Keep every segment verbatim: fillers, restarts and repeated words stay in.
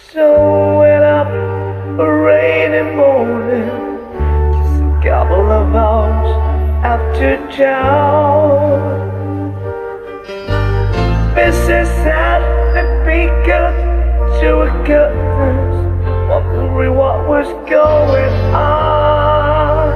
So went up a rainy morning, just a couple of hours after town. Missus had the beacon to her curtains, wondering what was going on.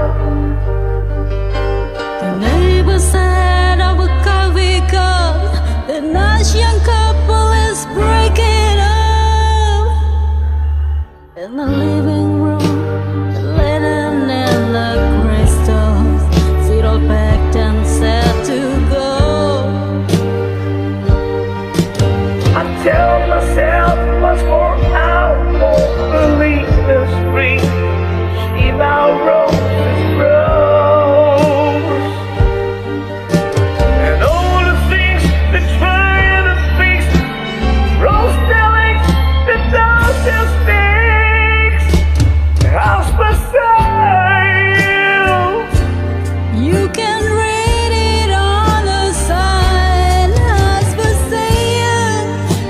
The neighbor said of a coffee cup, the nice young couple is breaking up. In the living room, the linen and the crystals, feet all packed and set to go. I tell myself once more I won't believe this free. See my roses rose, and all the things that trying to fix, rose telling the doctor sticks. House beside you, You can read it on the sign, as for saying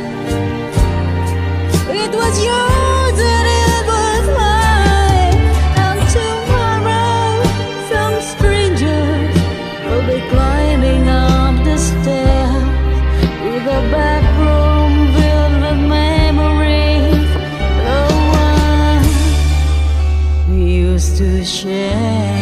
it was yours and it was mine. And tomorrow some strangers will be climbing up the stairs with a back room filled with memories, the one we used to share.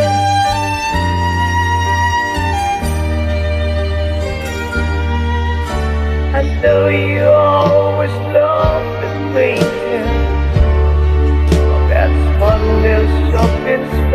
I know you always loved me. That's what there's something